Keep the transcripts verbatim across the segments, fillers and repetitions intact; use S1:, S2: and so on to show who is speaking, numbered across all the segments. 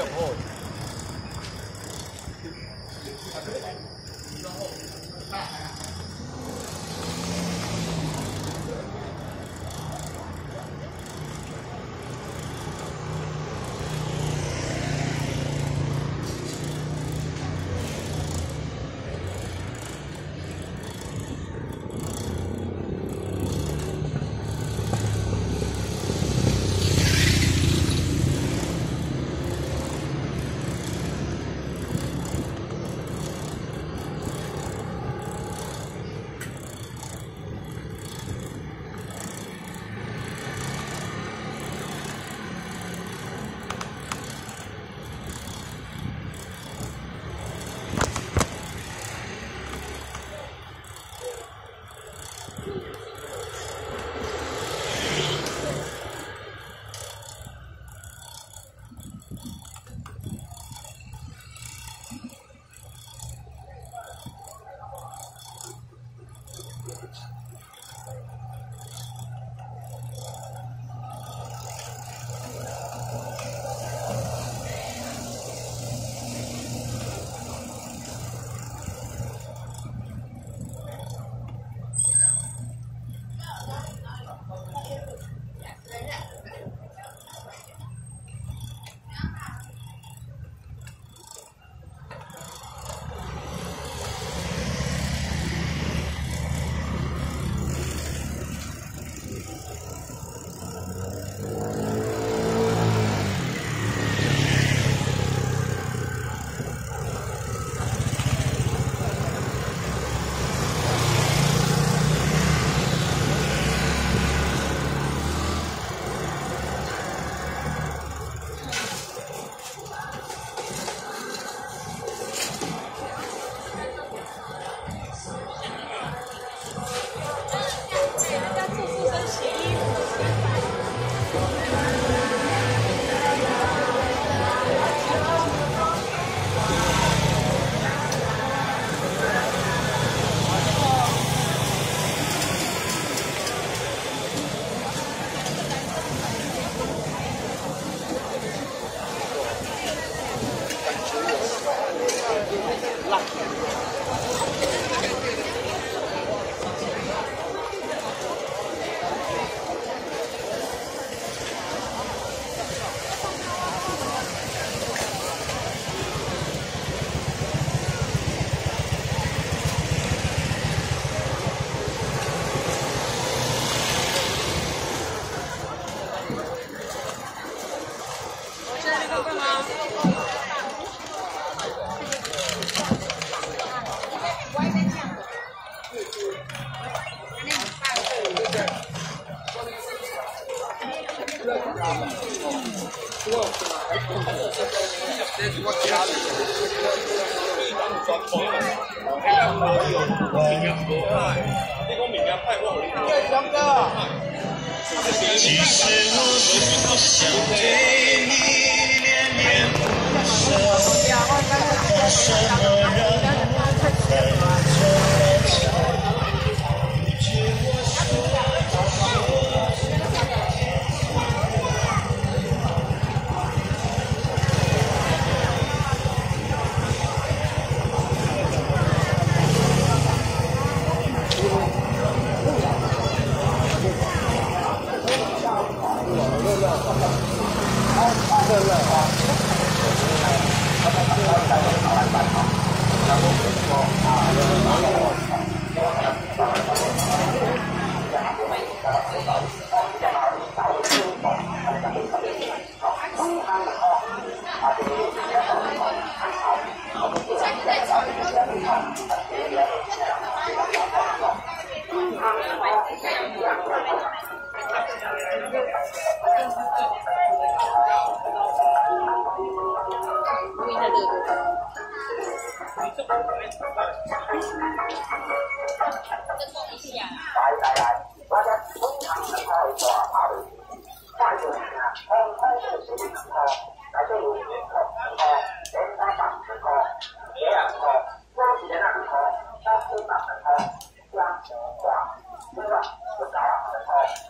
S1: 其实我并不想对你恋恋不舍，可什么让我在这来找？拒绝我说。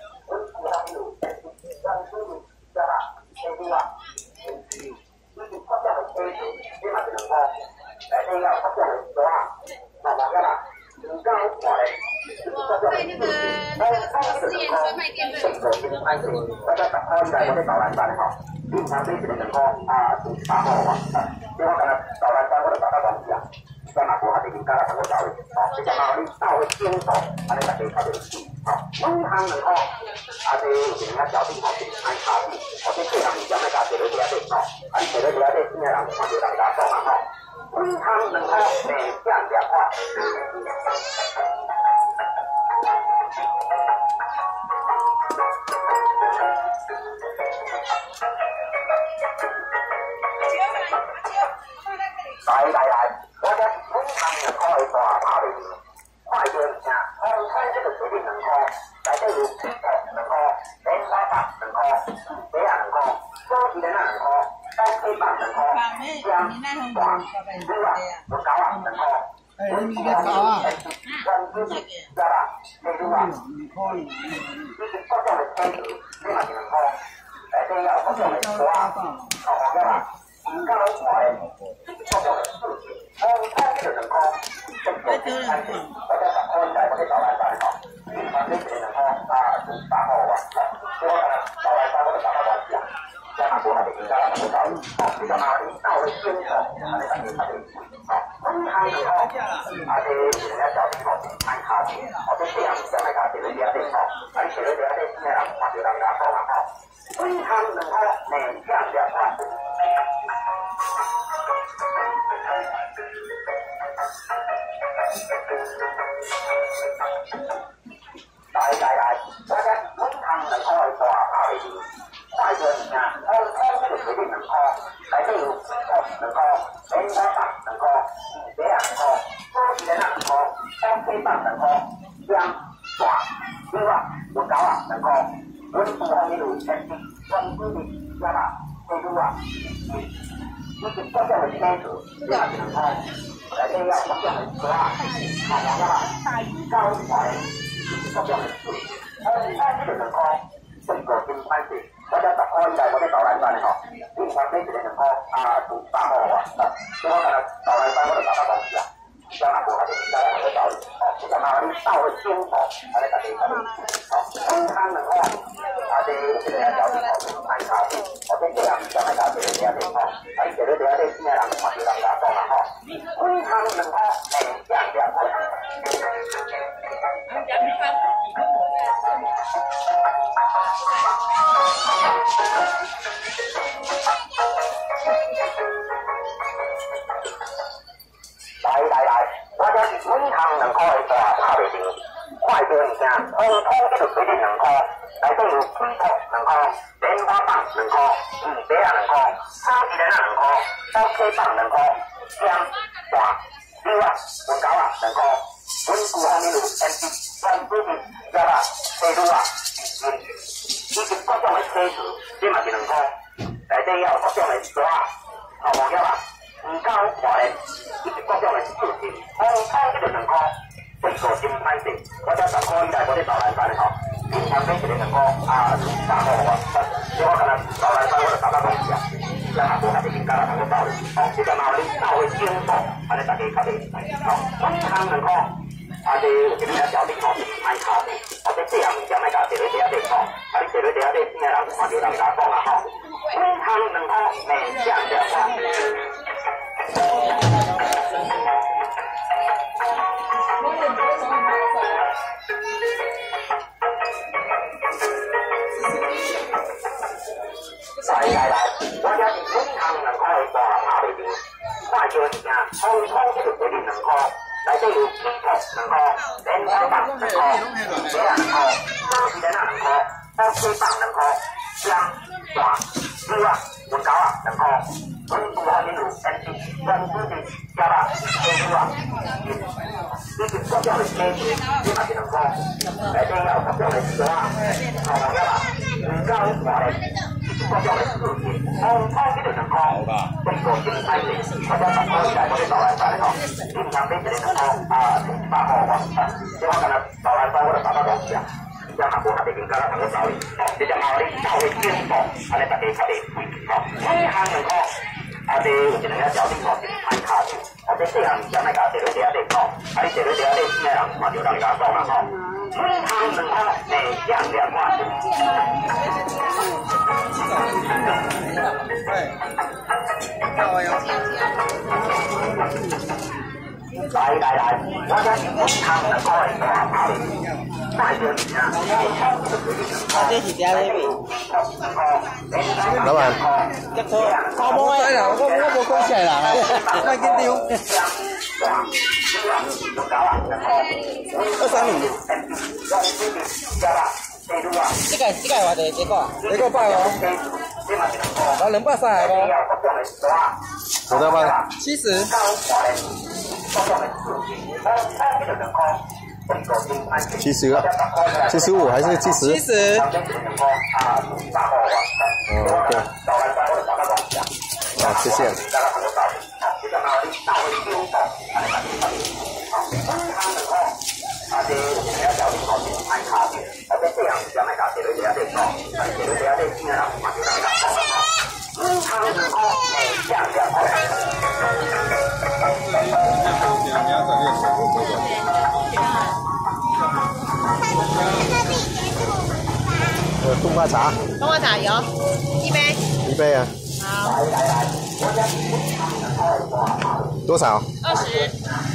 S1: Thank you.
S2: 块，来这要不能说啊，那么个啦，你刚过来，
S3: 我在那个那个私研专卖店这里。
S2: 安全，大家打开来我哋导览班吼，平常这一个人块啊，四十八号啊，因为我今日导览班我哋打到东西啊。在马国还是人家来同我交流，哦，这个嘛，你到位清楚，安尼大家较袂死，哦，每项两块，啊，这有人家交定吼，按差距，或者客人唔想要加坐咧遐底，哦，啊，坐咧遐底，边个人看到人家讲啊，吼，每项两块，每项两块。来来来，我这每项两块的大炮里面，快点听，通通这个决定两块，内底有皮套两块，莲花棒两块，白啊两块，高级的那两块，高配棒两块，姜大猪啊，有狗啊两块，温猪啊，温猪加啦，内猪啊，这是各种的天子，这嘛是两块，内底要各种的瓜，好好个啦。刚才各种的事情，通通这两块，这个是安全，大家把看在我哋导览班吼，平常呢这两块啊是八号啊，所以我哋导览班我哋打到东西啊，加拿大还是人家来同我交流，哦，比较麻烦，到位清楚，安尼大家较袂死，哦，每项两块，啊这人家交定吼，按卡钱，或者这样想来卡钱咧遐底吼，啊你坐咧遐底，边个人看到人家讲啊吼，每项两块，每项两块。来来来，我这每项两块的大炮里面，快点听，通通这个决定两块，内底有皮套两块，莲花棒两块，白啊两块，高级的那两块，高配棒两块，姜大猪啊，有狗啊两块，温猪方面有天地，温猪的加啦，内猪啊，这是各种的天子，这样两块。来这要各种的瓜，好嘛个啦，高怀，各种的树，我哋睇呢两块，这个真歹势，我只十块在我哋导览班吼，平常呢一个两块啊，是三号啊，所以我今日导览班我哋打到东西啊，加拿大还是人家来同我交流，哦，这个嘛你到位清楚，安尼大家较袂死，哦，每项两块，啊这一个人交定吼，按卡钱，或者这样想来加坐咧遐底吼，啊你坐咧遐底，边个人看到人家讲啊吼。每项两块，每项两块。来来来，我这是每项两块的大炮里面，快点听，通通这个决定两块，内底有皮套两块，莲花棒两块，鱼白啊两块，高级的那两块，高配棒两块，姜大猪啊，温狗啊两块，温猪方面有天地，温猪的加啦，内猪啊，嗯，以及各种的车子，这嘛是两块，内底要各种的蛇啊，好无了啦，鱼狗活咧，以及各种的事情，通通这个两块。这个真歹势，我只十块以内我哋导览班吼，平常呢一个两块啊，三号啊，所以我今日导览班我就打到东西啊，加拿大还是人家来同我交流，哦，这个嘛你到位清楚，安尼大家较袂死，哦，每项两块，啊这有一个小弟吼，卖卡的，或者这样物件卖甲坐咧遐底吼，啊你坐咧遐底，边个人看到人家讲啊吼，每项两块，每项两块。来来来，我这是每项两块的大炮里面，快点听，通通这个决定两块，内底有皮套两块，莲花棒两块，白啊两块，高级的那两块，高配棒两块，姜大猪啊，温狗啊两块，温猪方面有天地，温猪的加啦，内猪啊，以及各种的车子，这嘛是两块，内底要各种的蛇啊，好无个啦，鱼狗活咧。各种的事情，通通这个两块，这个真歹势，我只十块以内我哋导览班吼，平常呢一个两块啊，是八号啊，所以我今日导览班我就打到东西啊，加拿大还是人家来同我交流，哦，这只嘛你到位清楚，安尼大家较袂死，哦，每项两块，啊啊，这有一两个条件吼，就是拍卡住，啊，这细汉先莫甲坐咧地下底讲，啊，你坐咧地下底边个人看着当你甲讲啦吼。每汤两块，内酱两块。来来来，我这是每汤两块的大炮，再多一下。
S4: 啊，这是嗲咧味。
S5: 老板，
S4: 一颗，我冇哎啦，我我冇讲起来啦，卖紧丢。二三五。这个这个话就这个，这个百哦，啊两百三个无？
S5: 多少百？
S4: 七十。
S5: 七十个，七十五还是七十？
S4: 七十。
S5: 哦，对。好，谢谢。啊，这你要小心好点，拍卡片，或者这样将那卡写在底下底讲，啊，写在底下底听的人嘛就当讲讲啦。嗯，他们讲，哎，这样这样好。呃，冬瓜茶。
S3: 冬瓜茶有一杯。
S5: 一杯啊。
S3: 好。
S5: 多少？
S3: 二十。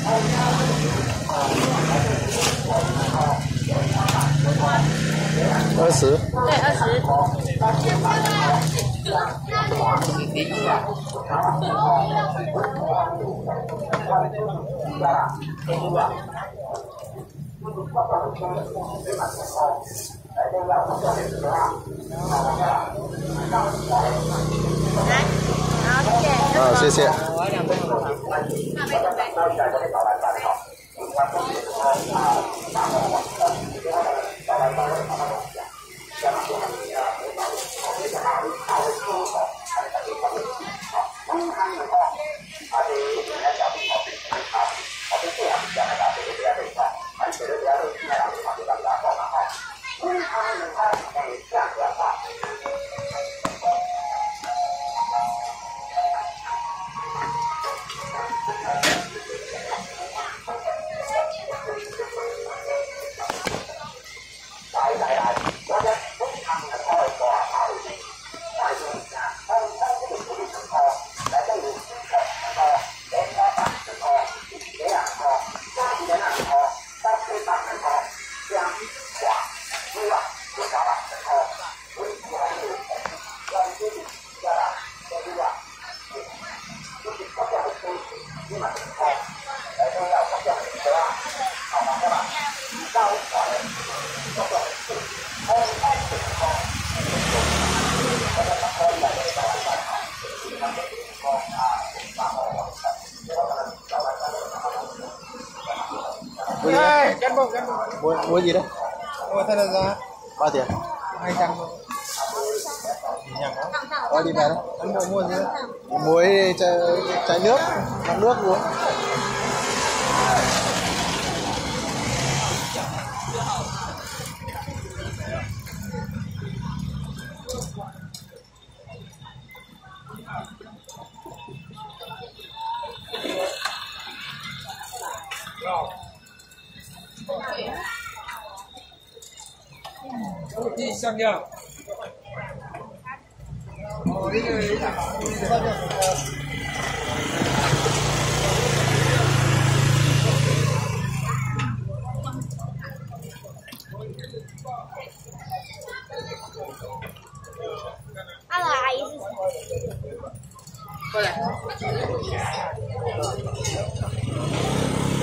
S5: 二十。
S3: 对，二十。来，好，谢谢。
S5: 好，谢谢。
S3: 我两杯好不好？那杯准备。
S4: Đây, cán bộ, cán bộ.
S5: Mua mua gì đấy?
S4: Mua thay là giá
S5: Bao tiền?
S4: hai trăm.
S5: Ờ đi về đấy.
S4: Cán bộ mua gì đấy?
S5: Mua chai, chai nước, mang nước uống.
S4: Đi sang nhà. Ờ, đi đi đi.
S3: Alo,阿姨是什么？过来。